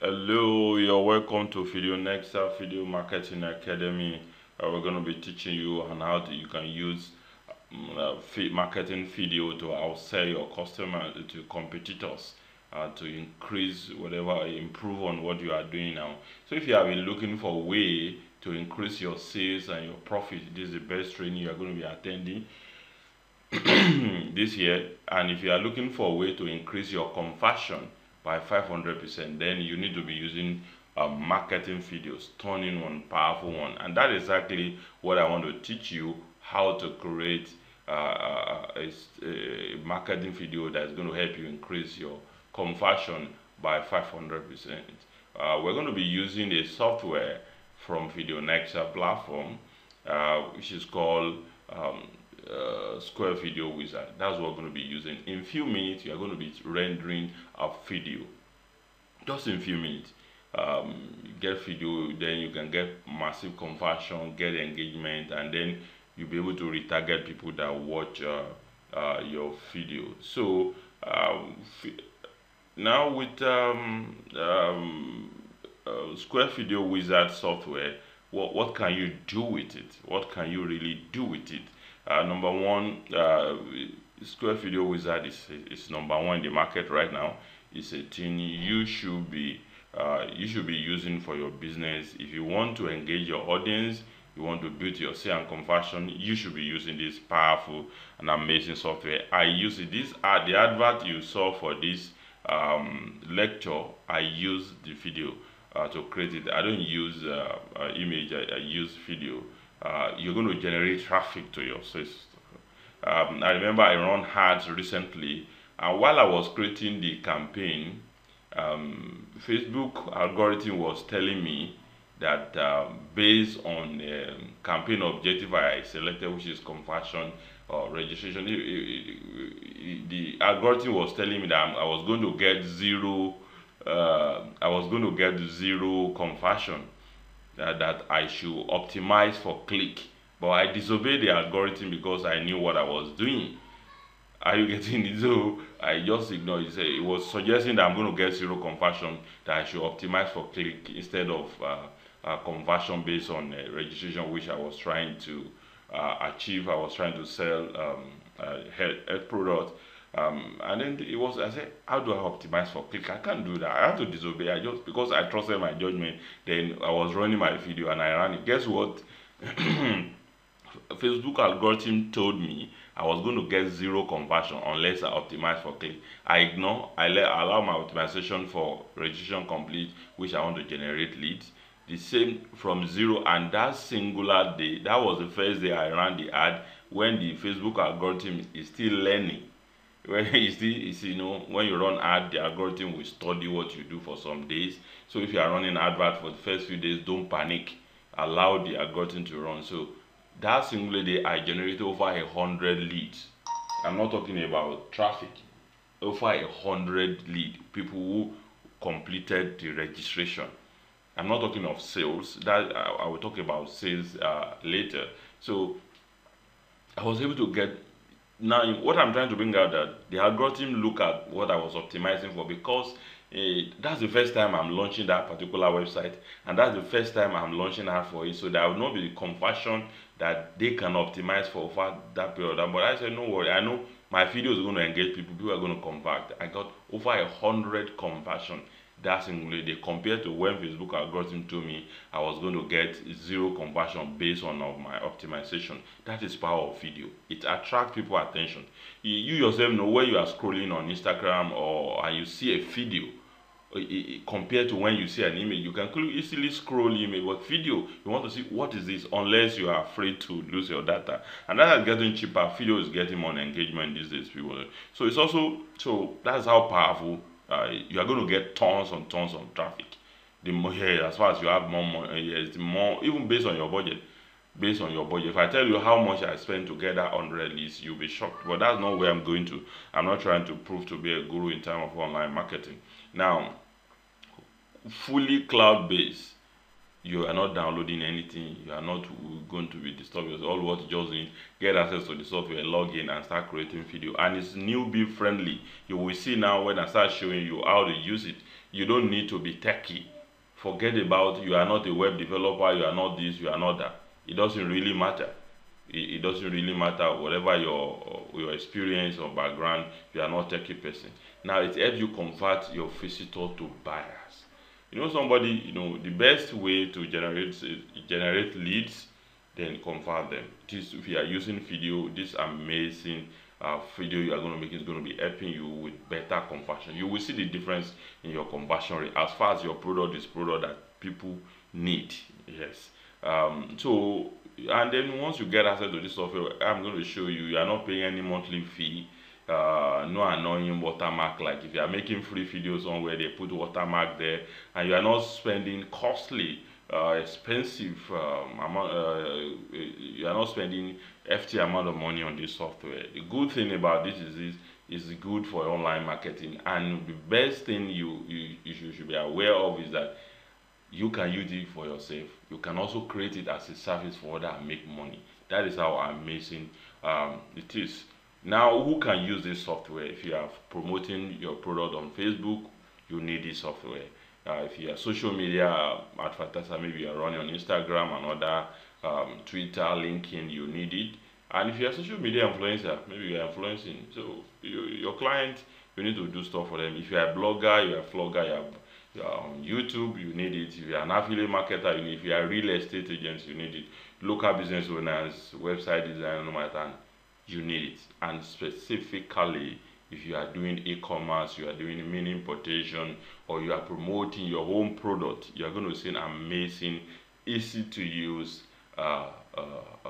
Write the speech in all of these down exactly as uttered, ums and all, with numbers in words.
Hello, you're welcome to Video Nexa Video Marketing Academy. Uh, we're going to be teaching you on how to, you can use um, uh, marketing video to outsell your customers to competitors uh, to increase whatever, improve on what you are doing now. So if you have been looking for a way to increase your sales and your profit, this is the best training you are going to be attending this year. And if you are looking for a way to increase your conversion by five hundred percent, then you need to be using um, marketing videos, turning one, powerful one. And that is exactly what I want to teach you, how to create uh, a, a marketing video that's going to help you increase your conversion by five hundred percent. Uh, we're going to be using a software from Video Nexa platform, uh, which is called um, uh, Square Video Wizard. That's what we're going to be using. In few minutes, you are going to be rendering a video. Just in few minutes, um, get video, then you can get massive conversion, get engagement, and then you'll be able to retarget people that watch uh, uh, your video. So um, now with um, um, uh, Square Video Wizard software, what, what can you do with it? What can you really do with it? Uh, number one, uh, Square Video Wizard is, is number one in the market right now. It's a thing you should be uh, you should be using for your business. If you want to engage your audience, you want to build your sale and conversion, you should be using this powerful and amazing software. I use it. This ad, the advert you saw for this um, lecture, I use the video uh, to create it. I don't use uh, uh, image. I, I use video. Uh, you're going to generate traffic to your system. Um, I remember I run ads recently, and while I was creating the campaign, um, Facebook algorithm was telling me that uh, based on the um, campaign objective I selected, which is conversion or registration, it, it, it, the algorithm was telling me that I was going to get zero. Uh, I was going to get zero conversion. Uh, that I should optimize for click, but I disobeyed the algorithm because I knew what I was doing. Are you getting it? So I just ignored it. It was suggesting that I'm going to get zero conversion, that I should optimize for click instead of uh, uh, conversion based on uh, registration, which I was trying to uh, achieve. I was trying to sell um, a health, health product. Um, and then it was, I said, how do I optimize for click? I can't do that. I have to disobey. I just, because I trusted my judgment, then I was running my video and I ran it. Guess what? Facebook algorithm told me I was going to get zero conversion unless I optimize for click. I ignore, I let I allow my optimization for registration complete, which I want to generate leads. The same from zero, and that singular day, that was the first day I ran the ad when the Facebook algorithm is still learning. When you see, you know, when you run ad, the algorithm will study what you do for some days. So if you are running advert for the first few days, don't panic. Allow the algorithm to run. So that single day, I generated over a hundred leads. I'm not talking about traffic. Over a hundred lead people who completed the registration. I'm not talking of sales. That I, I will talk about sales uh, later. So I was able to get. Now, what I'm trying to bring out, that the algorithm look at what I was optimizing for, because uh, that's the first time I'm launching that particular website, and that's the first time I'm launching ad for it. So there will not be the conversion that they can optimize for over that period. But I said, no worry, I know my video is going to engage people, people are going to convert. I got over a hundred conversion. That's included compared to when Facebook algorithm told me I was going to get zero conversion based on of my optimization. That is power of video. It attracts people attention. You, you yourself know when you are scrolling on Instagram or and you see a video, it, it, compared to when you see an image, you can easily scroll image, but video, you want to see what is this, unless you are afraid to lose your data. And that is getting cheaper. Video is getting more engagement these days, people. So it's also, so that's how powerful. Uh, you are going to get tons and tons of traffic. The more, yeah, as far as you have more money, yes, the more, even based on your budget, based on your budget. If I tell you how much I spend to get that hundred leads, you'll be shocked. But that's not where I'm going to. I'm not trying to prove to be a guru in terms of online marketing. Now, fully cloud-based. You are not downloading anything. You are not going to be disturbed. All what you just need, get access to the software, log in, and start creating video. And it's newbie friendly. You will see now when I start showing you how to use it. you don't need to be techie. Forget about you are not a web developer, you are not this, you are not that. It doesn't really matter. It, it doesn't really matter whatever your your experience or background. You are not a techie person. Now it helps you convert your visitor to buyers. You know somebody, you know the best way to generate generate leads, then convert them. This, if you are using video, this amazing uh, video you are going to make is going to be helping you with better conversion. You will see the difference in your conversion rate as far as your product is product that people need. Yes. Um, so and then once you get access to this software, I'm going to show you. You are not paying any monthly fee. Uh, no annoying watermark, like if you are making free videos somewhere they put watermark there, and you are not spending costly uh, expensive um, amount, uh, you are not spending hefty amount of money on this software. The good thing about this is this is good for online marketing, and the best thing you you, you should, should be aware of is that you can use it for yourself. You can also create it as a service for others and make money. That is how amazing um, it is. Now, who can use this software? If you are promoting your product on Facebook, you need this software. Uh, if you are social media advertiser, maybe you are running on Instagram and other um, Twitter, LinkedIn, you need it. And if you are social media influencer, maybe you are influencing. So you, your client, you need to do stuff for them. If you are a blogger, you are a vlogger, you are, you are on YouTube, you need it. If you are an affiliate marketer, you need it. If you are a real estate agent, you need it. Local business owners, website design, no matter, you need it. And specifically, if you are doing e-commerce, you are doing mini importation, or you are promoting your own product, you are going to see an amazing, easy to use uh, uh, uh,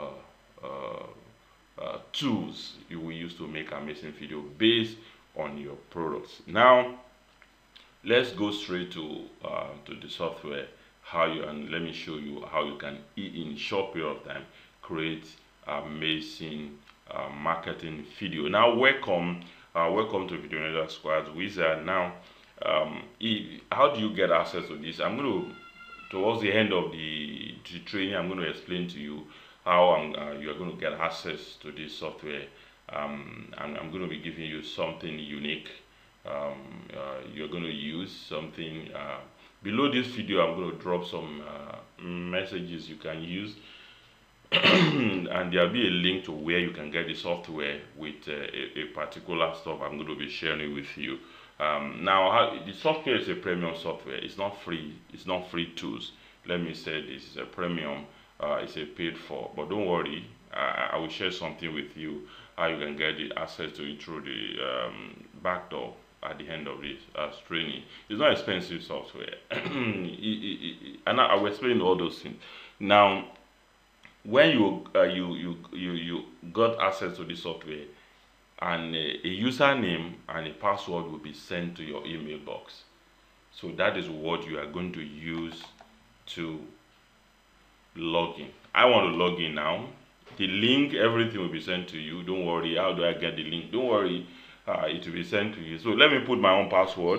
uh, uh, tools you will use to make amazing video based on your products. Now, let's go straight to uh, to the software. How you and let me show you how you can, in short period of time, create amazing uh, marketing video. Now, welcome, uh, welcome to Video Ninja Squads Wizard. Now, um, if, how do you get access to this? I'm going to, towards the end of the, the training, I'm going to explain to you how uh, you are going to get access to this software. Um, and I'm going to be giving you something unique. Um, uh, you're going to use something. Uh, below this video, I'm going to drop some uh, messages you can use. And there'll be a link to where you can get the software with uh, a, a particular stuff I'm going to be sharing with you. Um, now, how, the software is a premium software. It's not free. It's not free tools. Let me say this is a premium. Uh, it's a paid for. But don't worry. I, I will share something with you how you can get the access to it through the um, back door at the end of this uh, training. It's not expensive software. it, it, it, and I, I will explain all those things. Now, when you uh, you you you you got access to the software, and a, a username and a password will be sent to your email box. So that is what you are going to use to log in. I want to log in now. The link, everything will be sent to you. Don't worry. How do I get the link? Don't worry. Uh, it will be sent to you. So let me put my own password.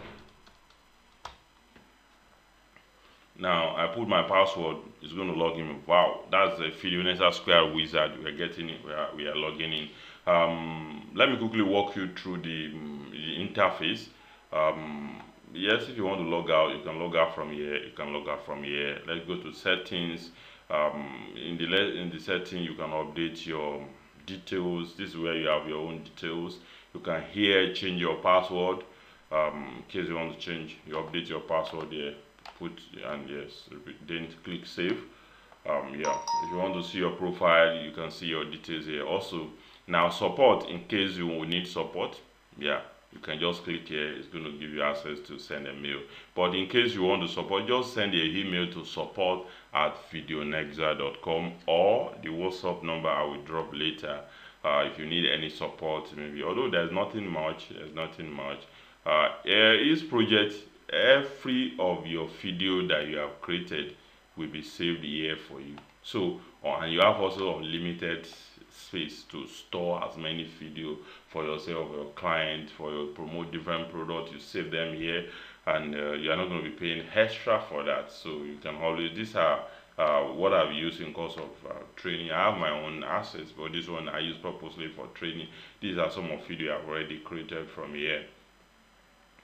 Now I put my password. It's going to log in. Wow, that's the Video Ninja Squad Wizard. We are getting it. We are we are logging in. Um, let me quickly walk you through the, the interface. Um, yes, if you want to log out, you can log out from here. You can log out from here. Let's go to settings. Um, in the in the setting, you can update your details. This is where you have your own details. You can here change your password. Um, in case you want to change, you update your password here. Put and yes, then click save. Um, yeah, if you want to see your profile, you can see your details here. Also, now support, in case you will need support, yeah, you can just click here. It's going to give you access to send a mail. But in case you want to support, just send an email to support at videonexa dot com, or the WhatsApp number I will drop later. Uh, if you need any support, maybe, although there's nothing much, there's nothing much. Uh, this project, every of your video that you have created will be saved here for you. So, uh, and you have also unlimited space to store as many video for yourself, your client, for your promote different products. You save them here, and uh, you are not going to be paying extra for that. So you can always, these are uh, what I've used in course of uh, training. I have my own assets, but this one I use purposely for training. These are some of video I've already created from here.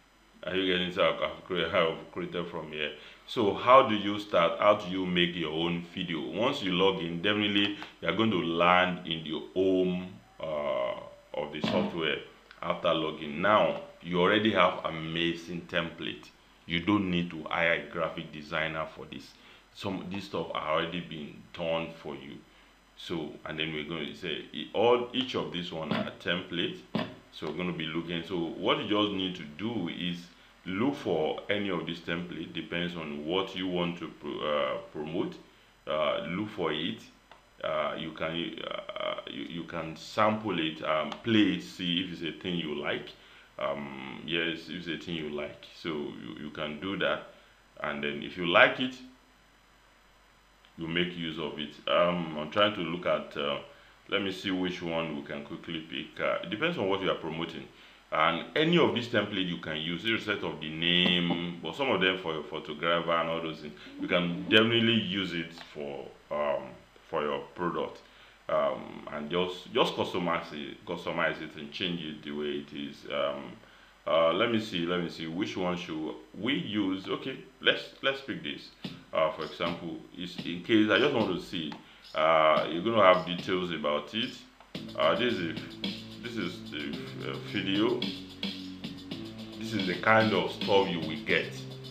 Are you getting? So I've created, I've created from here. So how do you start? How do you make your own video? Once you log in, definitely you are going to land in the home uh, of the software after login. Now you already have amazing template. You don't need to hire a graphic designer for this. Some this stuff are already been done for you. So and then we're going to say all each of these one are template. So we're going to be looking. So what you just need to do is look for any of these template. Depends on what you want to pro, uh, promote. Uh, look for it. Uh, you can uh, you, you can sample it, um, play it, see if it's a thing you like. Um, yes, if it's a thing you like. So you, you can do that, and then if you like it, you make use of it. Um, I'm trying to look at. Uh, let me see which one we can quickly pick. Uh, it depends on what you are promoting, and any of these templates you can use, irrespective of the name, but some of them for your photographer and all those things. You can definitely use it for um, for your product, um, and just just customize it, customize it, and change it the way it is. Um, uh, let me see. Let me see which one should we use. Okay, let's let's pick this. Uh, for example, is in case I just want to see. Uh, you're going to have details about it. Uh, this is this is the uh, video. This is the kind of stuff you will get.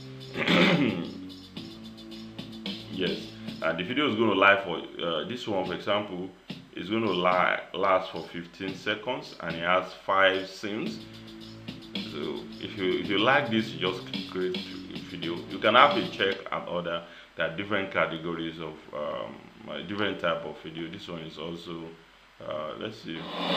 Yes, and the video is going to live for uh, this one, for example, is going to li last for fifteen seconds, and it has five scenes. So if you if you like this, you just create a video. You can have a check and order. There are different categories of um, different type of video. This one is also uh, let's see.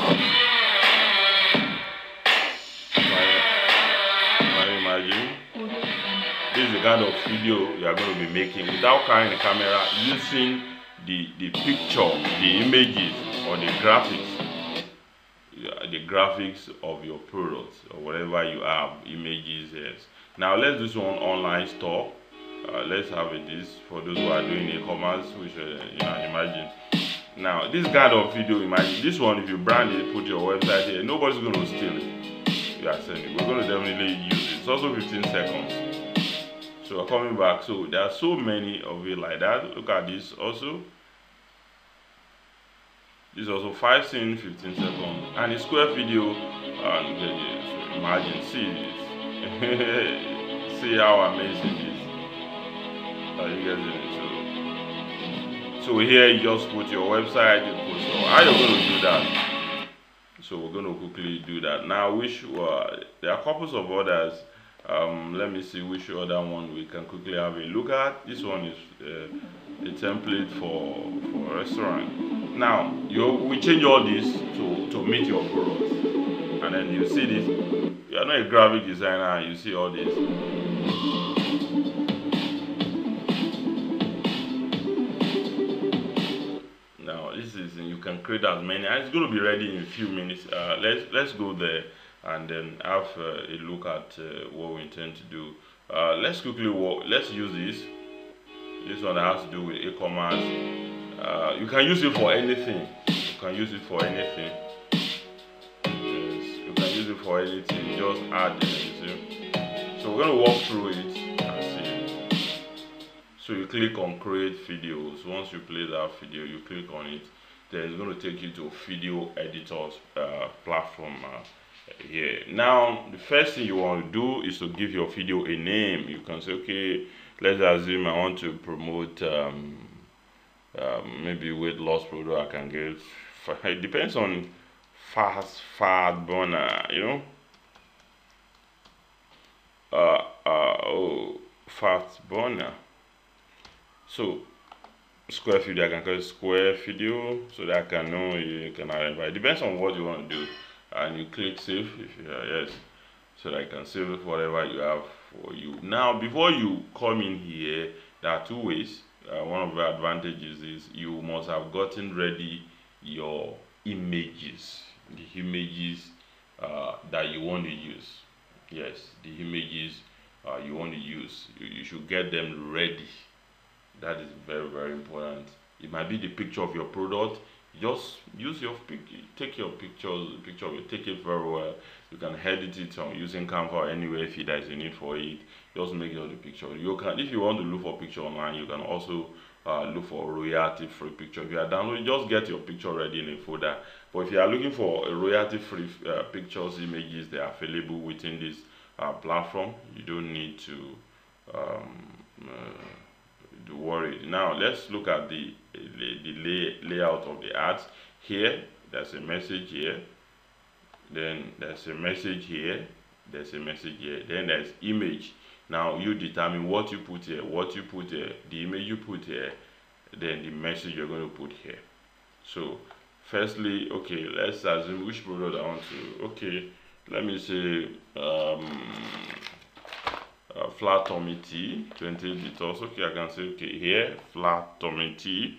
Can you imagine? This is the kind of video you are going to be making without carrying the camera, using the the picture, the images, or the graphics. The graphics of your products or whatever you have, images. Yes. Now let's do some online store. Uh, let's have it this for those who are doing e-commerce, which uh, you know, imagine. Now this kind of video, imagine this one. If you brand it, put your website here, nobody's going to steal it. You are sending. We're going to definitely use it. It's also fifteen seconds. So coming back, so there are so many of it like that. Look at this also. This is also five scenes, fifteen seconds, and a square video. And uh, so imagine, see this, see how amazing this. Are you getting it? So, so here you just put your website, you put so how you're going to do that. So we're going to quickly do that now. Which uh, there are couples of others. Um, let me see which other one we can quickly have a look at. This one is uh, a template for for a restaurant. Now you we change all this to to meet your product, and then you see this. You are not a graphic designer. You see all this. Now this is you can create as many. And it's going to be ready in a few minutes. Uh, let's let's go there and then have uh, a look at uh, what we intend to do. Uh, let's quickly walk. Let's use this. This one has to do with e-commerce. Uh, you can use it for anything. You can use it for anything. Yes, you can use it for anything. Just add it. You see? So we're going to walk through it and see. So you click on create videos. Once you play that video, you click on it. Then it's going to take you to video editors uh, platform. Uh, here now the first thing you want to do is to give your video a name. You can say, okay, let's assume I want to promote um, um, maybe weight loss product. I can get, it depends on fast fat burner, you know, uh, uh, oh, fat burner. So square video, I can call it square video so that I can know you can identify. It depends on what you want to do. And you click save if you are, yes, so that I can save whatever you have for you. Now before you come in here, there are two ways. Uh, one of the advantages is you must have gotten ready your images, the images uh, that you want to use. Yes, the images uh, you want to use, you, you should get them ready. That is very very important. It might be the picture of your product, Just use your pic, take your pictures, picture of it, take it very well. You can edit it on using Canva or anywhere if there is a need for it. Just make your the picture. You can, if you want to look for picture online, you can also uh, look for royalty free picture. If you are downloading, just get your picture ready in a folder. But if you are looking for a royalty free uh, pictures, images, they are available within this uh, platform. You don't need to um, uh, do worry. Now let's look at the the, the lay, layout of the ads. Here there's a message here, then there's a message here, there's a message here, then there's image. Now you determine what you put here, what you put here, the image you put here, then the message you're going to put here. So firstly, okay, let's assume which product I want to. Okay, let me say um uh, flat tummy tea, twenty detox. Okay, I can say okay here flat tummy tea.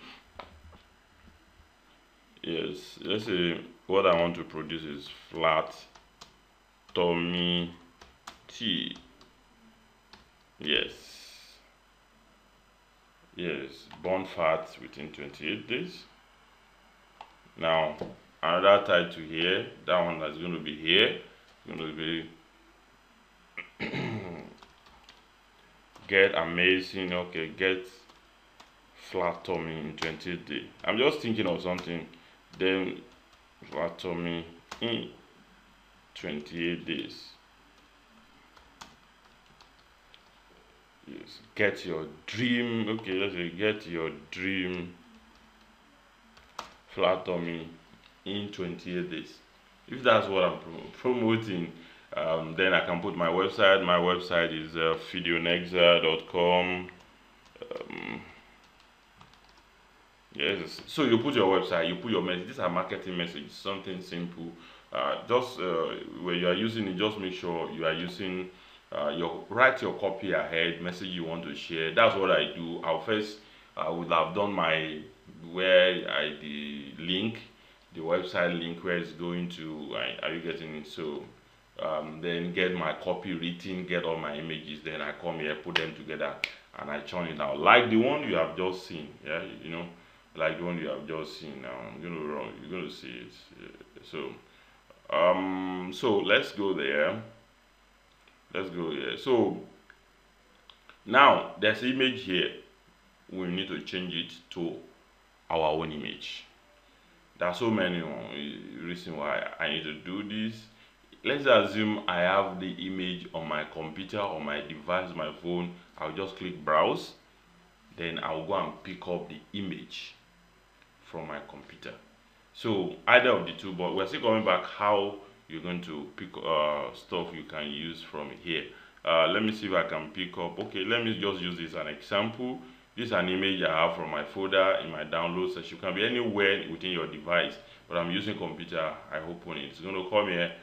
Yes, let's say what I want to produce is flat tummy tea. Yes, yes, burn fat within twenty-eight days. Now another title here, that one that's going to be here, going to be get amazing. Okay, get flat tummy in twenty-eight days. I'm just thinking of something. Then flat tummy in twenty-eight days. Yes, get your dream. Okay, let's say get your dream flat tummy in twenty-eight days. If that's what I'm pro promoting, um, then I can put my website. My website is uh, videonexa dot com. Um, yes, so you put your website, you put your message. These are marketing messages, something simple. Uh, just uh, when you are using it, just make sure you are using uh, your write your copy ahead, message you want to share. That's what I do. I'll first I would have done my where I the link, the website link where it's going to. Are you getting it? So um, then get my copy written, get all my images. Then I come here, put them together, and I churn it out like the one you have just seen. Yeah, you know, like the one you have just seen. Now I'm gonna run. You're gonna see it. So um, so let's go there. Let's go here. So now there's image here. We need to change it to our own image. There are so many reasons why I need to do this. Let's assume I have the image on my computer or my device, my phone. I'll just click browse. Then I'll go and pick up the image from my computer. So either of the two, but we're still coming back how you're going to pick uh, stuff you can use from here. Uh, let me see if I can pick up. Okay, let me just use this as an example. This is an image I have from my folder in my download section. It can be anywhere within your device, but I'm using computer. I open it. It's going to come here.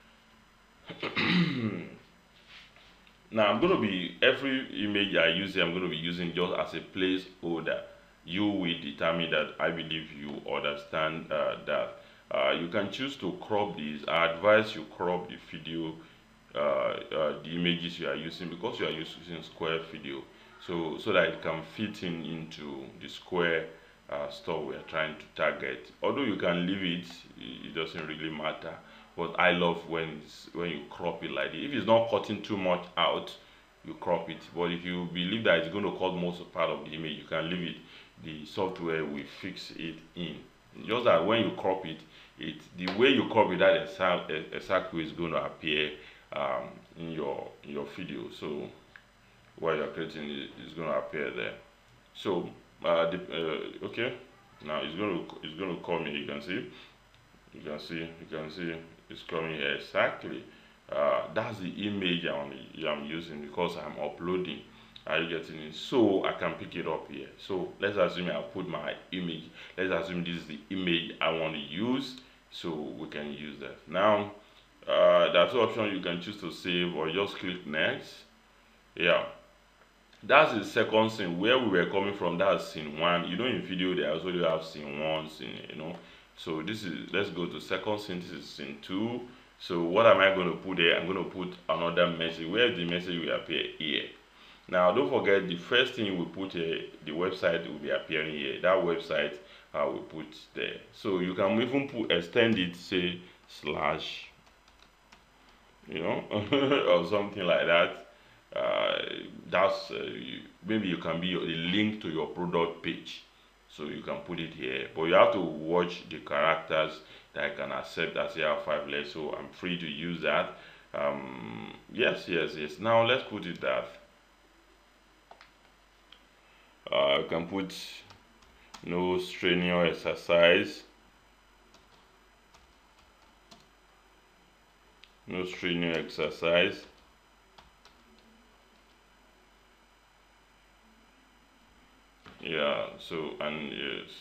Now I'm going to be, every image I use here, I'm going to be using just as a placeholder. You will determine that. I believe you understand uh, that. Uh, you can choose to crop these. I advise you crop the video, uh, uh, the images you are using, because you are using square video. So, so that it can fit in into the square uh, stuff we are trying to target. Although you can leave it, it doesn't really matter. But I love when it's, when you crop it like this. If it's not cutting too much out, you crop it. But if you believe that it's going to cut most of part of the image, you can leave it. The software will fix it in. Just that when you crop it, it the way you crop it, that exact exact way is going to appear um, in your in your video. So while you're creating it, it's going to appear there. So uh, the, uh, okay, now it's going to it's going to come here. You can see, you can see, you can see it's coming here exactly. Uh, that's the image I'm, I'm using because I'm uploading. Are you getting it? So I can pick it up here. So let's assume I put my image. Let's assume this is the image I want to use. So we can use that. Now uh, there are two options. You can choose to save or just click next. Yeah. That's the second scene where we were coming from. That's scene one. You know, in video they also have scene one, scene, you know. So this is, let's go to second scene. This is scene two. So what am I going to put there? I'm going to put another message. Where the message will appear here. Now don't forget, the first thing we put here, the website will be appearing here. That website uh, we put there. So you can even put extend it, say slash, you know, or something like that. Uh, that's uh, you, maybe you can be a link to your product page, so you can put it here, but you have to watch the characters that I can accept as C R five less, so I'm free to use that. Um, yes, yes, yes. Now let's put it that uh, you can put no strenuous exercise, no strenuous exercise. Yeah, so, and yes,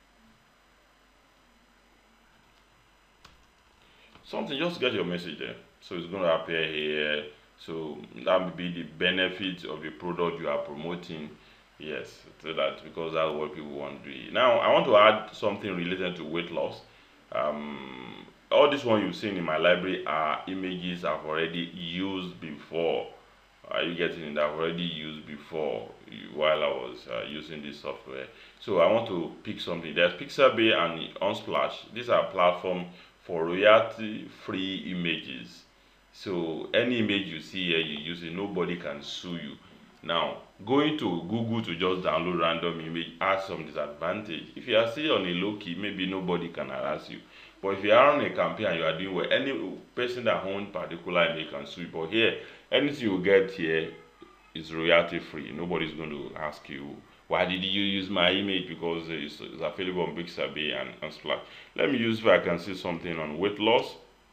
something, just get your message there, so it's going to appear here. So that would be the benefit of the product you are promoting. Yes, so that, because that's what people want to do. Now I want to add something related to weight loss. um all this one you've seen in my library are images I've already used before. Are you getting it? I've already used before while I was uh, using this software. So I want to pick something. There's Pixabay and Unsplash. These are platforms for royalty-free images. So any image you see here, you use it, nobody can sue you. Now, going to Google to just download random image has some disadvantage. If you are still on a low key, maybe nobody can harass you. But if you are on a campaign and you are doing well, any person that owns particular image can sue you. But here, anything you get here is royalty free. Nobody's going to ask you, why did you use my image? Because it's, it's available on Pixabay and, and Splash. Let me use if I can see something on weight loss.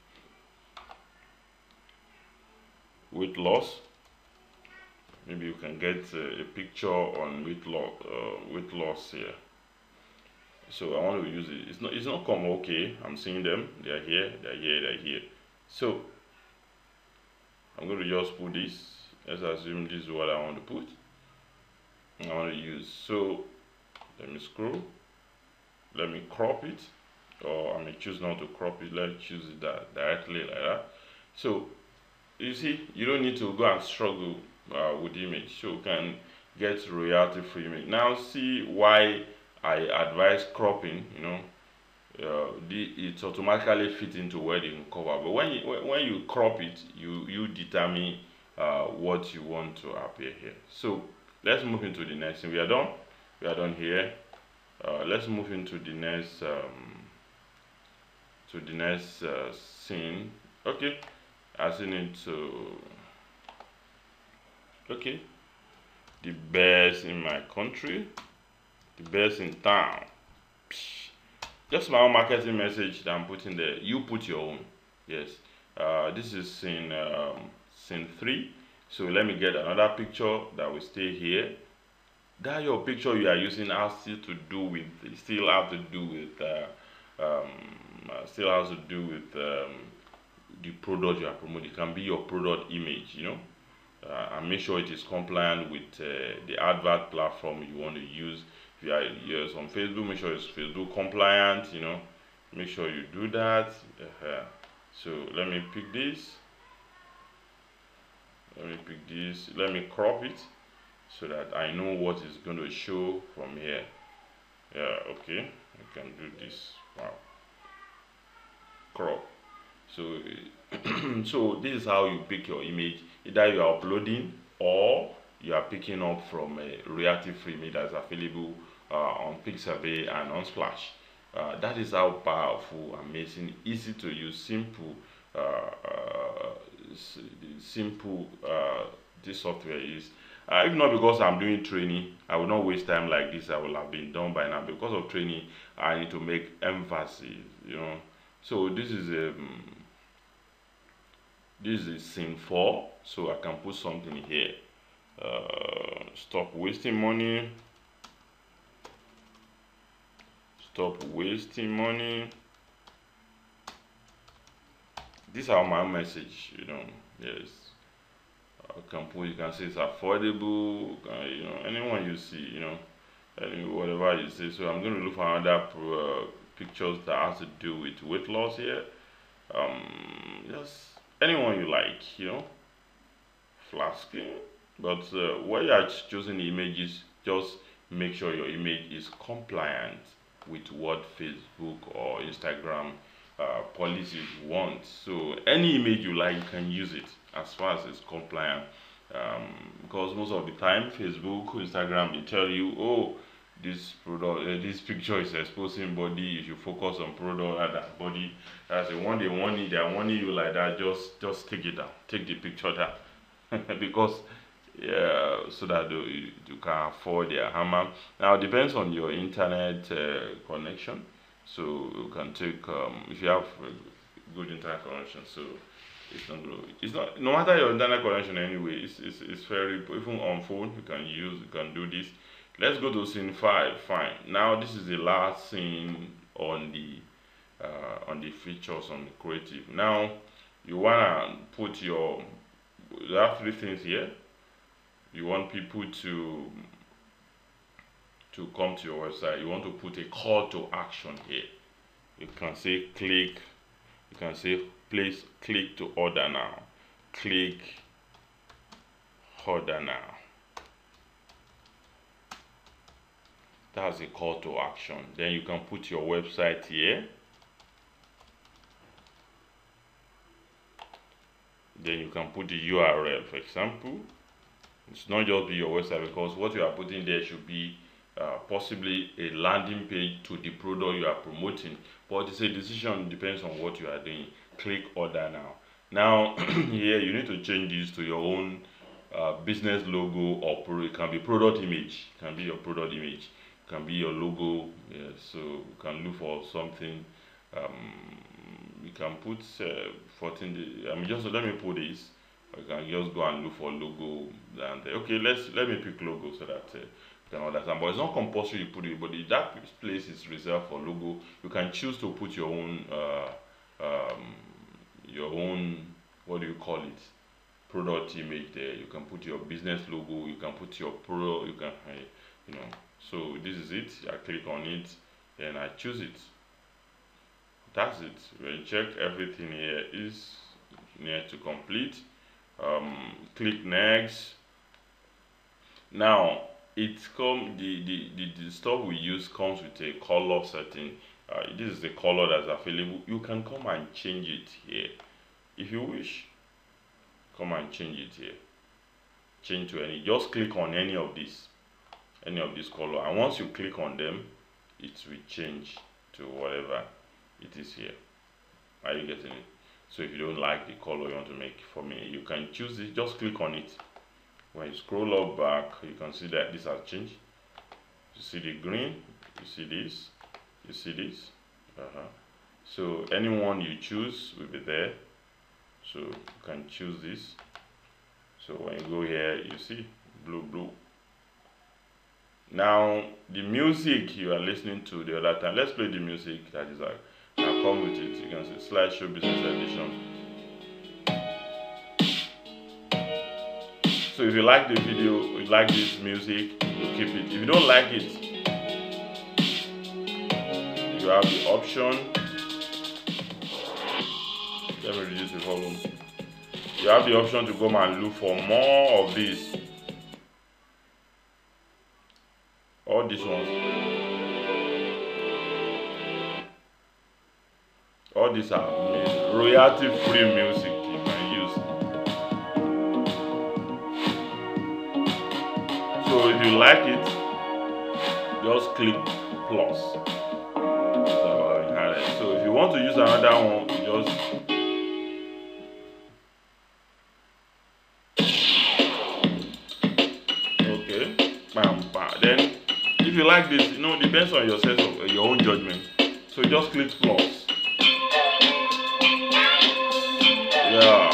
Weight loss. Maybe you can get uh, a picture on weight loss. Uh, weight loss here. So I want to use it. It's not. It's not come. Okay, I'm seeing them. They are here. They are here. They are here. So I'm going to just put this. Let's assume this is what I want to put. I want to use. So let me scroll. Let me crop it, or I may choose not to crop it. Let's choose it that directly like that. So you see, you don't need to go and struggle uh, with the image. So you can get royalty free image. Now see why I advise cropping. You know, uh, the, it's automatically fit into where they can cover. But when you when you crop it, you you determine uh, what you want to appear here. So let's move into the next thing. We are done. We are done here. Uh, let's move into the next um, to the next uh, scene. Okay, I still need to. Okay, the best in my country, the best in town. Psh. Just my own marketing message that I'm putting there. You put your own. Yes. Uh, this is scene um, scene three. So let me get another picture that will stay here. That your picture you are using has still to do with still have to do with uh, um, uh, still has to do with um, the product you are promoting. It can be your product image, you know, uh, and make sure it is compliant with uh, the advert platform you want to use. If you are yes, on Facebook, make sure it's Facebook compliant, you know, make sure you do that. Uh, so let me pick this. Let me pick this. Let me crop it so that I know what is going to show from here. Yeah, okay, I can do this. Wow, crop. So so this is how you pick your image. Either you are uploading or you are picking up from a royalty free image that's available uh, on Pixabay and on Splash. Uh, that is how powerful, amazing, easy to use, simple uh, uh, simple uh, this software is. Uh, if not because I'm doing training, I will not waste time like this. I will have been done by now. Because of training, I need to make emphasis, you know. So this is a um, this is scene four. So I can put something here. Uh, stop wasting money. Stop wasting money. These are my message, you know. Yes. I can put, you can say it's affordable, uh, you know, anyone you see, you know, any, whatever you say. So I'm going to look for other uh, pictures that has to do with weight loss here. Um, just anyone you like, you know, flat screen. But uh, when you are choosing images, just make sure your image is compliant with what Facebook or Instagram uh, policies want. So any image you like, you can use it as far as it's compliant. Um, because most of the time, Facebook, Instagram, they tell you, oh, this product, uh, this picture is exposing body. You should focus on product and that body. That's the one they want it. They are warning you like that. Just, just take it down. Take the picture down. Because yeah, so that you, you can afford their hammer. Now it depends on your internet uh, connection. So you can take um, if you have a good internet connection. So it's not gonna, it's not no matter your internet connection anyway. It's, it's it's very even on phone you can use you can do this. Let's go to scene five. Fine. Now this is the last scene on the uh, on the features on the creative. Now you wanna put your there are three things here. You want people to to come to your website. You want to put a call to action here. You can say click. You can say please click to order now. Click order now. That's a call to action. Then you can put your website here. Then you can put the U R L, for example. It's not just be your website, because what you are putting there should be uh, possibly a landing page to the product you are promoting. But it's a decision, depends on what you are doing. Click order now. Now here you need to change this to your own uh, business logo, or pro it can be product image. It can be your product image. It can be your logo. Yeah, so you can look for something. Um, you can put uh, fourteen. I mean, just let me put this. You can just go and look for logo, and uh, okay, let's let me pick logo so that uh, you can understand. But it's not compulsory you put it, but if that place is reserved for logo, you can choose to put your own uh, um, your own, what do you call it, product image there. You can put your business logo, you can put your pro, you can uh, you know. So this is it. I click on it and I choose it. That's it. When you check, everything here is near to complete. Um, click next. Now it's come the, the the the stuff we use comes with a color setting. Uh, this is the color that's available. You can come and change it here if you wish. Come and change it here. Change to any. Just click on any of these, any of this color, and once you click on them, it will change to whatever it is here. Are you getting it? So if you don't like the color you want to make for me, you can choose it. Just click on it. When you scroll up back, you can see that this has changed. You see the green, you see this, you see this. Uh-huh. So anyone you choose will be there. So you can choose this. So when you go here, you see blue, blue. Now the music you are listening to the other time, let's play the music that is like I come with it. You can see slideshow business edition. So if you like the video, you like this music, you keep it. If you don't like it, you have the option. Let me reduce the volume. You have the option to go and look for more of this. All these ones. All these are royalty free music you can use. So if you like it, just click plus. So if you want to use another one, you just okay. Bam, bam. Then if you like this, you know, it depends on your sense of your own judgment. So just click plus. Yeah.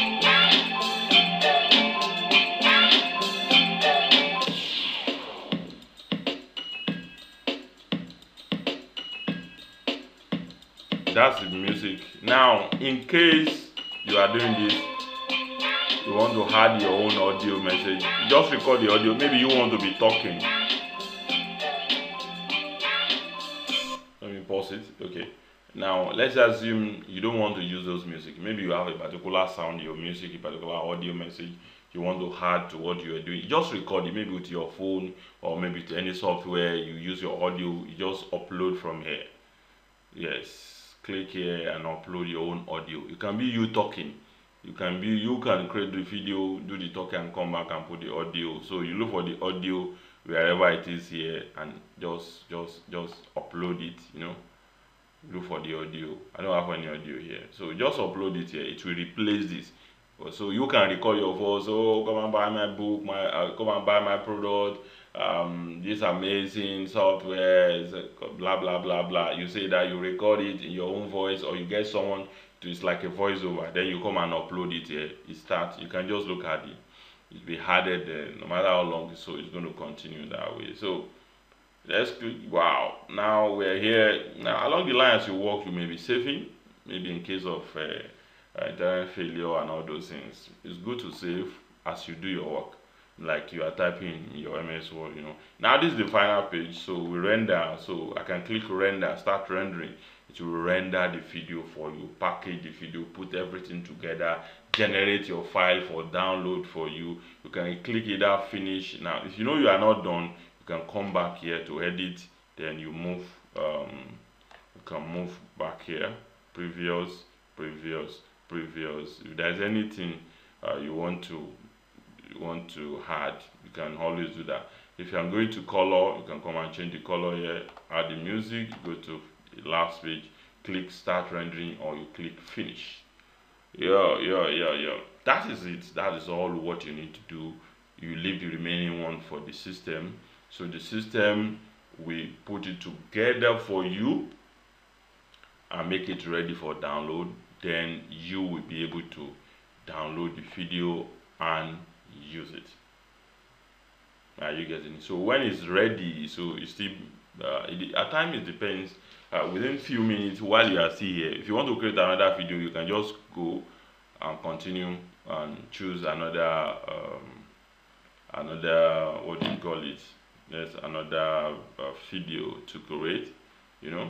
That's the music. Now, in case you are doing this, you want to add your own audio message, you just record the audio. Maybe you want to be talking. Let me pause it. Okay. Now, let's assume you don't want to use those music. Maybe you have a particular sound, your music, a particular audio message you want to add to what you are doing, you just record it maybe with your phone or maybe to any software you use your audio, you just upload from here. Yes, click here and upload your own audio. It can be you talking, you can be you can create the video, do the talking and come back and put the audio. So you look for the audio wherever it is here and just just just upload it, you know. Look for the audio. I don't have any audio here, so just upload it here. It will replace this. So you can record your voice. Oh, come and buy my book, my uh, come and buy my product, um this amazing software, blah blah blah blah. You say that, you record it in your own voice, or you get someone to, it's like a voiceover, then you come and upload it here. It starts, you can just look at it, it'll be added there no matter how long, so it's going to continue that way. So let's click. Wow, now we're here. Now along the line as you walk, you may be saving, maybe in case of uh, uh, internet failure and all those things. It's good to save as you do your work, like you are typing in your M S Word, you know. Now this is the final page, so we render. So I can click render, start rendering. It will render the video for you, package the video, put everything together, generate your file for download for you. You can click either finish. Now if you know you are not done, you can come back here to edit, then you move um you can move back here, previous, previous, previous. If there's anything uh, you want to you want to add, you can always do that. If I'm going to color, you can come and change the color here, add the music, go to the last page, click start rendering, or you click finish. Yeah, yeah, yeah, yeah. That is it. That is all what you need to do. You leave the remaining one for the system. So the system will put it together for you and make it ready for download. Then you will be able to download the video and use it. Are you getting it? So when it's ready, so it's still uh, it, at times it depends. Uh, within few minutes while you are still here, if you want to create another video, you can just go and continue and choose another um, another, what do you call it, there's another uh, video to create, you know.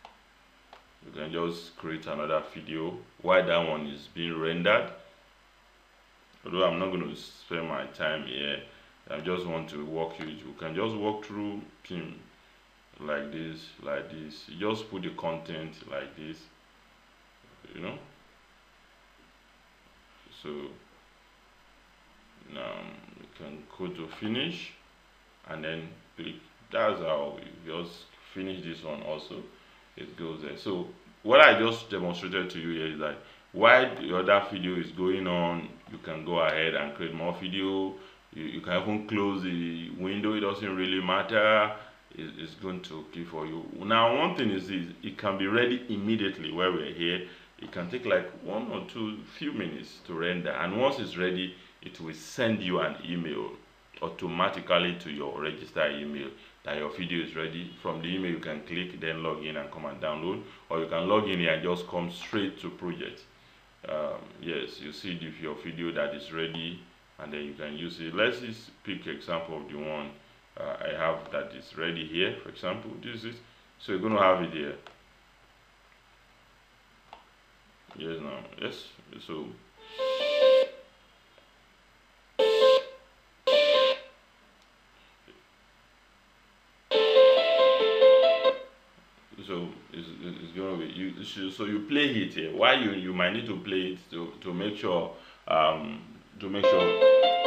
You can just create another video while that one is being rendered. Although I'm not going to spend my time here, I just want to walk you. You can just walk through Pim like this, like this. You just put the content like this, you know. So now you can go to finish and then click. That's how you just finish this one. Also, it goes there. So what I just demonstrated to you here is that while the other video is going on, you can go ahead and create more video. You, you can even close the window. It doesn't really matter. It, it's going to keep for you. Now, one thing is this, it can be ready immediately while we're here. It can take like one or two few minutes to render, and once it's ready, it will send you an email automatically to your registered email that your video is ready. From the email you can click, then log in and come and download, or you can log in here and just come straight to project. Um, yes, you see the, your video that is ready, and then you can use it. Let's just pick example of the one uh, I have that is ready here. For example, this is, so you're going to have it here. Yes, now, yes, so so it's, it's gonna be you. So you play it here. Why you you might need to play it to to make sure um to make sure.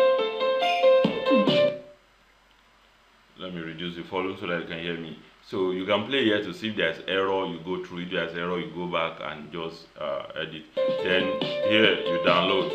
Let me reduce the volume so that you can hear me. So you can play here to see if there's error. You go through. If there's error, you go back and just uh, edit. Then here you download.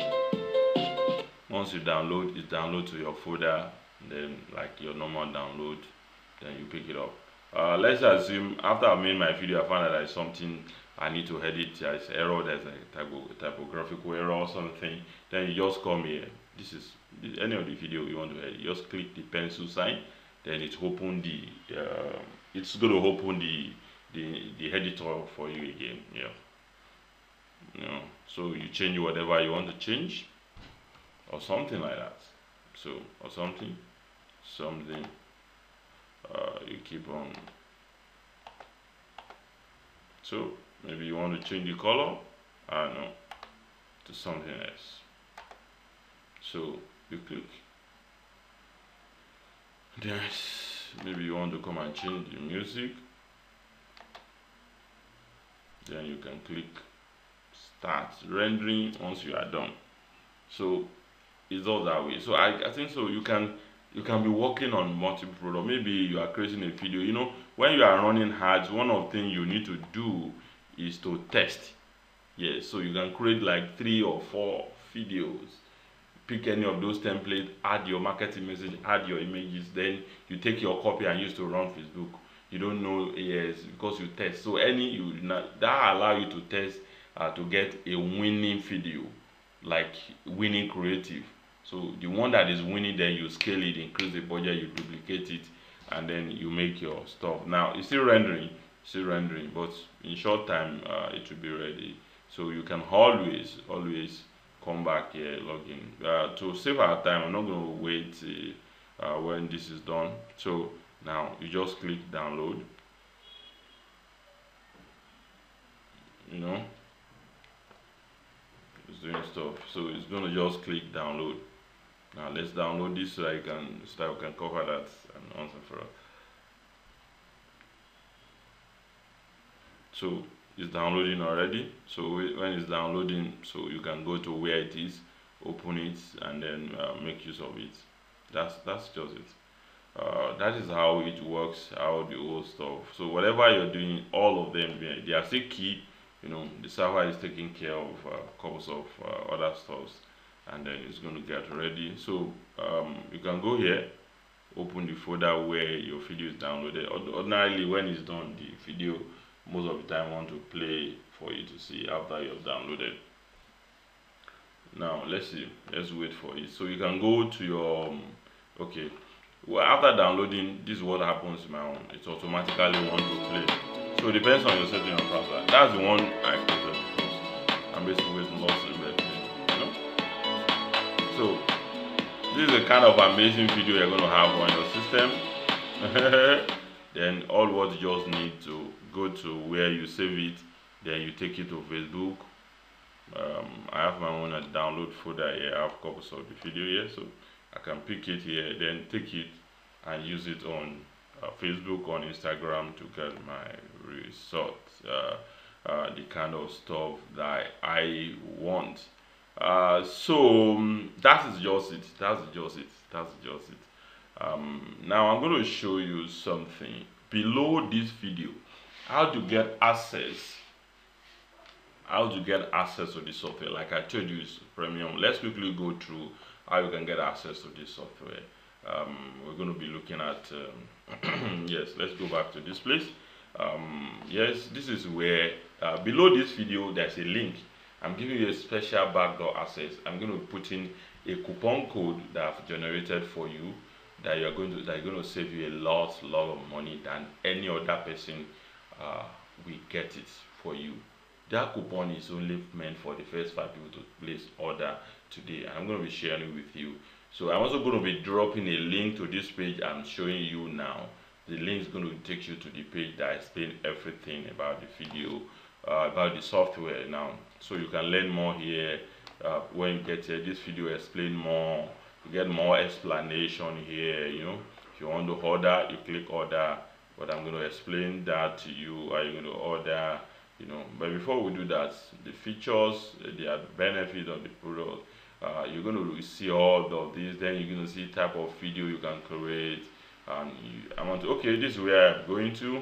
Once you download, it download to your folder. Then like your normal download, then you pick it up. Uh, let's assume after I made my video, I found that there's something I need to edit. There's error. There's a typo, typographical error or something. Then you just come here. This is any of the video you want to edit. You just click the pencil sign. Then it open the. Uh, it's going to open the the the editor for you again. Yeah. You know. So you change whatever you want to change, or something like that. So or something, something. Uh, you keep on. So maybe you want to change the color, I don't know, to something else. So you click. Then maybe you want to come and change the music. Then you can click start rendering once you are done. So it's all that way. So I, I think so you can you can be working on multiple products. Maybe you are creating a video. You know, when you are running ads, one of the things you need to do is to test. Yes, so you can create like three or four videos. Pick any of those templates, add your marketing message, add your images, then you take your copy and use to run Facebook. You don't know, yes, because you test. So any you that allow you to test uh, to get a winning video, like winning creative. So the one that is winning, then you scale it, increase the budget, you duplicate it, and then you make your stuff. Now it's still rendering, still rendering, but in short time uh, it will be ready. So you can always, always come back here, log in. Uh, to save our time, I'm not going to wait uh, when this is done. So now you just click download. You know, it's doing stuff. So it's going to just click download. Now let's download this so I can so I can cover that and once and for all. So it's downloading already. So when it's downloading, so you can go to where it is, open it, and then uh, make use of it. That's that's just it. Uh, that is how it works, how the whole stuff. So whatever you're doing, all of them, they are still key. You know, the server is taking care of uh, course of uh, other stuffs, and then it's going to get ready. So um, you can go here, open the folder where your video is downloaded. Ordinarily, when it's done, the video most of the time want to play for you to see after you have downloaded. Now let's see, let's wait for it. So you can go to your um, okay. Well, after downloading, this is what happens to my own. It automatically want to play. So it depends on your setting and password. That's the one I created because I'm basically waiting lost in bed. You know? So this is a kind of amazing video you're going to have on your system. Then all what you just need to go to where you save it, then you take it to Facebook. Um, I have my own download folder here. I have copies of the video here, so I can pick it here, then take it and use it on uh, Facebook, on Instagram to get my results, uh, uh, the kind of stuff that I want. Uh, so um, that is just it. That's just it. That's just it. Um, now I'm going to show you something below this video. How to get access. How to get access to this software. Like I told you, it's premium. Let's quickly go through how you can get access to this software. Um, we're going to be looking at um, yes, let's go back to this place. Um, yes, this is where uh, below this video there's a link. I'm giving you a special backdoor access. I'm going to put in a coupon code that I've generated for you that you're going to that are going to save you a lot lot of money than any other person uh, will get it for you. That coupon is only meant for the first five people to place order today. I'm going to be sharing it with you. So I'm also going to be dropping a link to this page I'm showing you now. The link is going to take you to the page that explains everything about the video, uh, about the software now. So you can learn more here. Uh, when you get here, this video explain more. You get more explanation here. You know, if you want to order, you click order. But I'm going to explain that to you. Are you going to order? You know, but before we do that, the features, the benefit of the product, uh, you're going to see all of this. Then you're going to see type of video you can create. And you, I want to, okay, this is where I'm going to.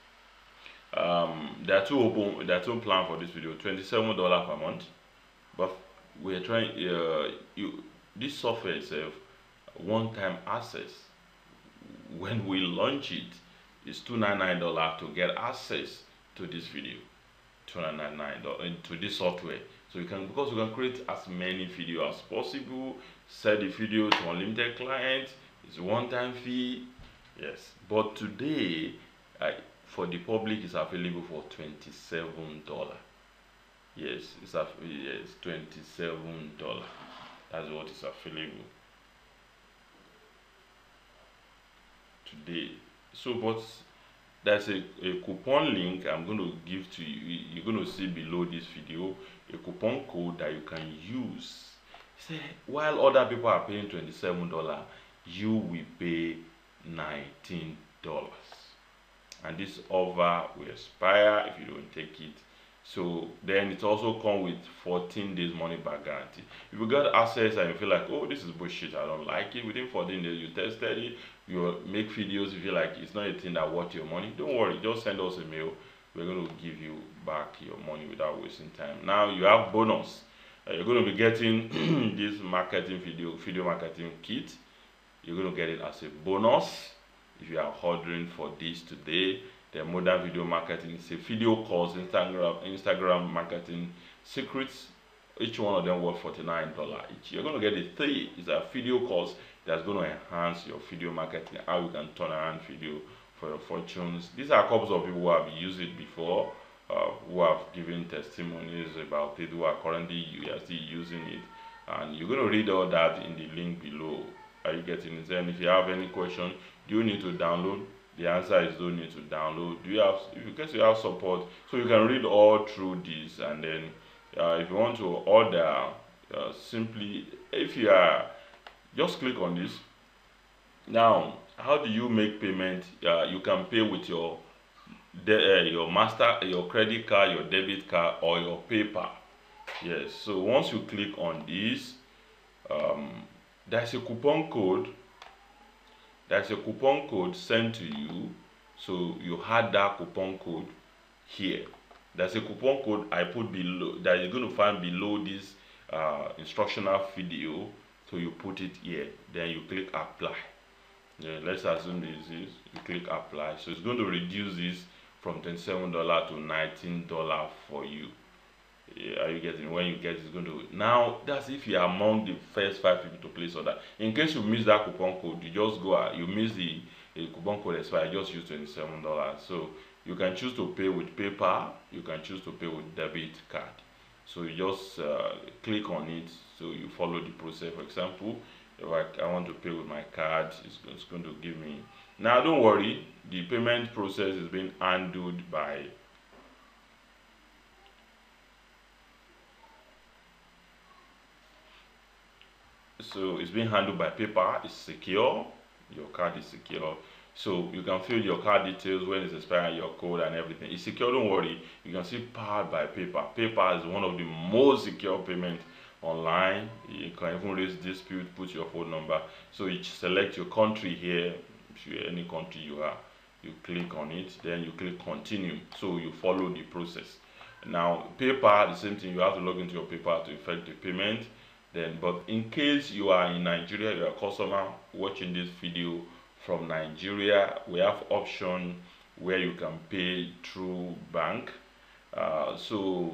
Um, there are two open, there are two plans for this video, twenty-seven dollars per month. But we're trying, uh, you, this software itself, one-time access. When we launch it, it's two hundred ninety-nine dollars to get access to this video. two hundred ninety-nine dollars into this software, so you can, because you can create as many videos as possible, set the video to unlimited clients. It's a one-time fee, yes. But today, uh, for the public, it's available for twenty-seven dollars. Yes, it's a, yes, twenty-seven dollars. That's what is available today. So, but there's a, a coupon link I'm going to give to you. You're going to see below this video a coupon code that you can use Say while other people are paying twenty-seven dollars, you will pay nineteen dollars, and this offer will expire if you don't take it. So then it also comes with fourteen days money back guarantee. If you got access and you feel like, oh, this is bullshit, I don't like it, within fourteen days you tested it, you make videos, you feel like it's not a thing that worth your money, don't worry, just send us a mail. We're going to give you back your money without wasting time. Now you have bonus. Uh, you're going to be getting this marketing video video marketing kit. You're going to get it as a bonus if you are ordering for this today. The modern video marketing is a video course, Instagram Instagram marketing secrets. Each one of them worth forty-nine dollars each. You're going to get a three. It's a video course that's going to enhance your video marketing, how you can turn around video for your fortunes. These are copies of people who have used it before, uh, who have given testimonies about it, who are currently you are still using it, and you're going to read all that in the link below. Are you getting it? And if you have any question, do you need to download? The answer is don't need to download. Do you have, if you guess you have support, so you can read all through this, and then uh, if you want to order, uh, simply, if you are, just click on this. Now, how do you make payment? Uh, you can pay with your uh, your master, your credit card, your debit card, or your PayPal. Yes. So once you click on this, um, there's a coupon code. There's a coupon code sent to you. So you had that coupon code here. There's a coupon code I put below that you're going to find below this uh, instructional video. So you put it here. Then you click apply. Yeah, let's assume this is, you click apply. So it's going to reduce this from twenty-seven dollars to nineteen dollars for you. Yeah, are you getting? When you get it, it's going to, now that's if you are among the first five people to place order. In case you miss that coupon code, you just go out, you miss the, the coupon code expire, just use twenty-seven dollars. So you can choose to pay with PayPal, you can choose to pay with debit card. So you just uh, click on it, so you follow the process. For example, if I, I want to pay with my card, it's, it's going to give me. Now don't worry, the payment process is being handled by so it's being handled by PayPal. It's secure, your card is secure, so you can fill your card details when it's expiring, your code and everything. It's secure, don't worry. You can see powered by PayPal. PayPal is one of the most secure payment online. You can even raise dispute, put your phone number. So you select your country here. If you're any country you are, you click on it, then you click continue. So you follow the process. Now PayPal, the same thing, you have to log into your PayPal to effect the payment. Then, but in case you are in Nigeria, you are a customer watching this video from Nigeria, we have option where you can pay through bank. Uh, so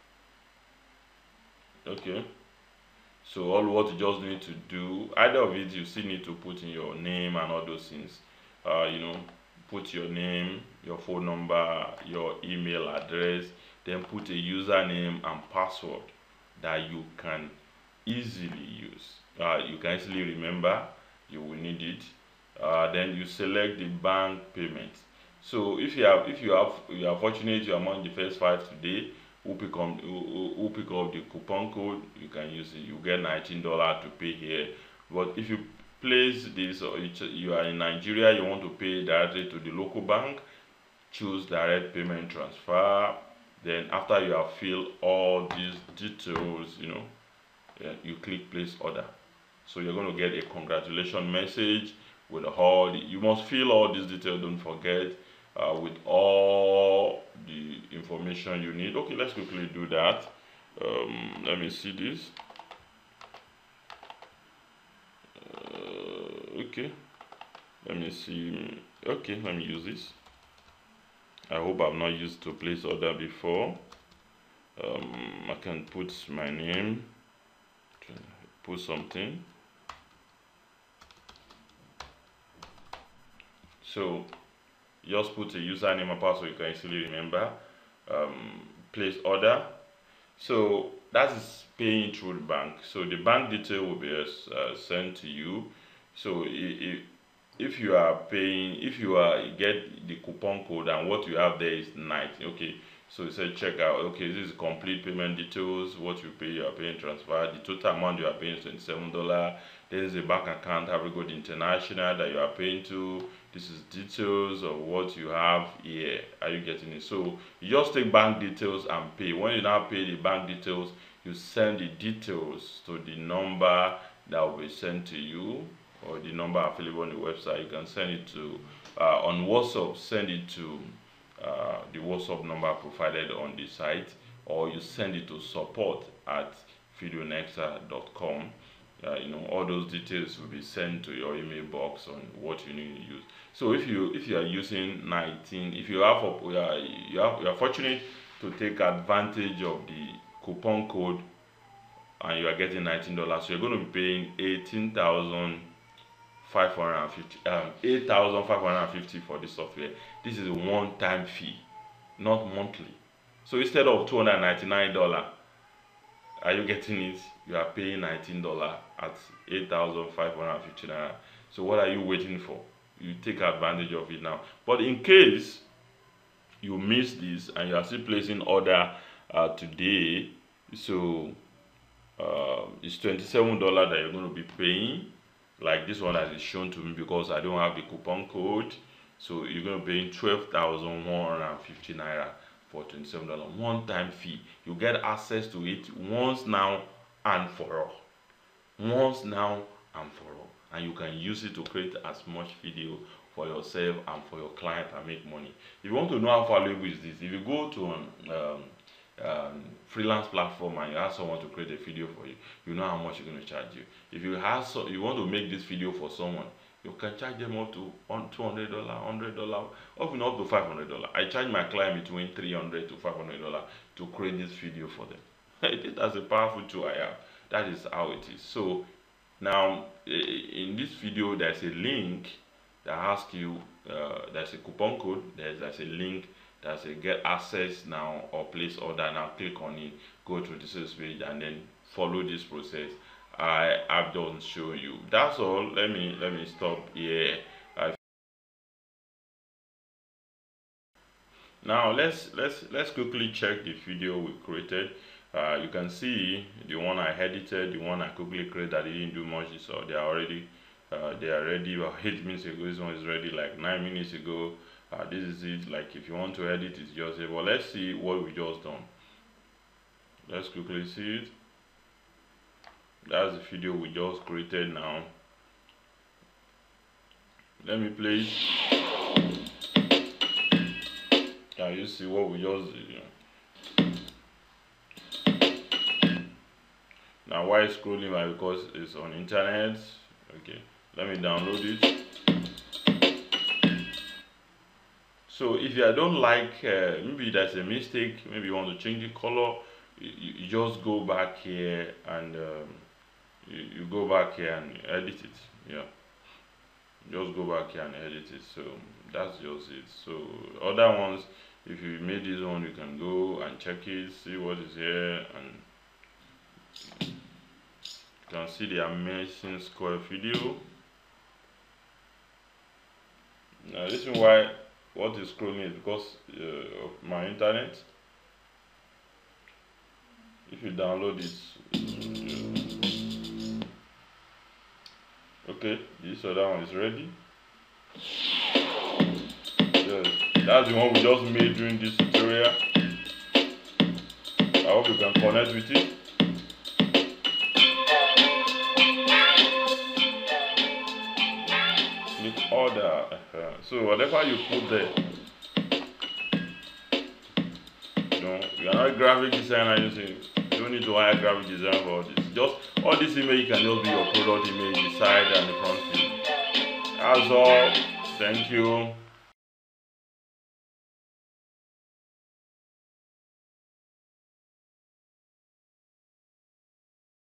okay, so all what you just need to do, either of it, you still need to put in your name and all those things. Uh, you know, put your name, your phone number, your email address, then put a username and password that you can easily use. Uh, you can easily remember. You will need it. Uh, then you select the bank payment. So if you have, if you have, you are fortunate, you are among the first five today who pick up, who, who pick up the coupon code, you can use it. You get nineteen dollars to pay here. But if you place this, or you are in Nigeria, you want to pay directly to the local bank, choose direct payment transfer. Then after you have filled all these details, you know, you click place order. So you're going to get a congratulations message with all the, you must fill all these details, don't forget, uh, with all the information you need. Okay, let's quickly do that. Um, let me see this. Uh, okay, let me see. Okay, let me use this. I hope I've not used to place order before. Um, I can put my name, put something. So just put a username and password you can easily remember. Um, place order. So that is paying through the bank. So the bank detail will be uh, sent to you. So if, if you are paying, if you are get the coupon code and what you have there is ninety, okay. So you said check out. Okay, this is complete payment details. What you pay, you are paying transfer. The total amount you are paying is twenty-seven dollars. There is a bank account, Havergold International, that you are paying to. This is details of what you have here. Are you getting it? So you just take bank details and pay. When you now pay the bank details, you send the details to the number that will be sent to you, or the number available on the website. You can send it to uh, on WhatsApp. Send it to uh, the WhatsApp number provided on the site, or you send it to support at videonexa dot com. Uh, you know, all those details will be sent to your email box on what you need to use. So if you if you are using nineteen, if you have you are you are, you are fortunate to take advantage of the coupon code and you are getting nineteen dollars, so you're going to be paying eighteen thousand five hundred fifty, um, eight thousand five hundred fifty for this software. This is a one-time fee, not monthly. So instead of two hundred ninety-nine dollars, are you getting it? You are paying nineteen dollars at eight thousand five hundred fifty naira. So what are you waiting for? You take advantage of it now. But in case you miss this and you are still placing order uh, today, so uh, it's twenty-seven dollars that you're going to be paying, like this one that is shown to me, because I don't have the coupon code. So you're going to be paying twelve thousand one hundred fifty naira for twenty-seven dollars, one time fee. You get access to it once now and for all. Once now and for all. And you can use it to create as much video for yourself and for your client and make money. If you want to know how valuable is this, if you go to an um, um, freelance platform and you ask someone to create a video for you, you know how much you're going to charge you. If you have so, you want to make this video for someone, you can charge them up to two hundred dollars, one hundred dollars, often up to five hundred dollars. I charge my client between three hundred dollars to five hundred dollars to create this video for them. That's a powerful tool I have. That is how it is. So now in this video, there's a link that asks you, uh, there's a coupon code, there's, there's a link that's a get access now or place order. Now click on it, go to the sales page, and then follow this process I have done show you. That's all. Let me let me stop here. I now let's let's let's quickly check the video we created. Uh, you can see the one I edited, the one I quickly created that didn't do much, so they are already uh, they are ready about eight minutes ago. This one is ready like nine minutes ago. Uh, this is it. Like if you want to edit, it's just here. But let's see what we just done. Let's quickly see it. That's the video we just created now. Let me play it. Can you see what we just did? You know? Now why is scrolling? Like, because it's on internet. Okay, let me download it. So if you don't like, uh, maybe there's a mistake, maybe you want to change the color, you, you just go back here and um, you, you go back here and edit it. Yeah, just go back here and edit it. So that's just it. So other ones, if you made this one, you can go and check it, see what is here, and you can see the amazing square video. Now this is why what is scrolling is because uh, of my internet. If you download it, uh, okay, this other one is ready. Yes, that's the one we just made during this tutorial. I hope you can connect with it. Click order. Uh, so whatever you put there, you know, you are not a graphic designer. You see, you don't need to hire a graphic designer for all this. Just all this image can just be your product image, the side and the front view. That's all. Thank you.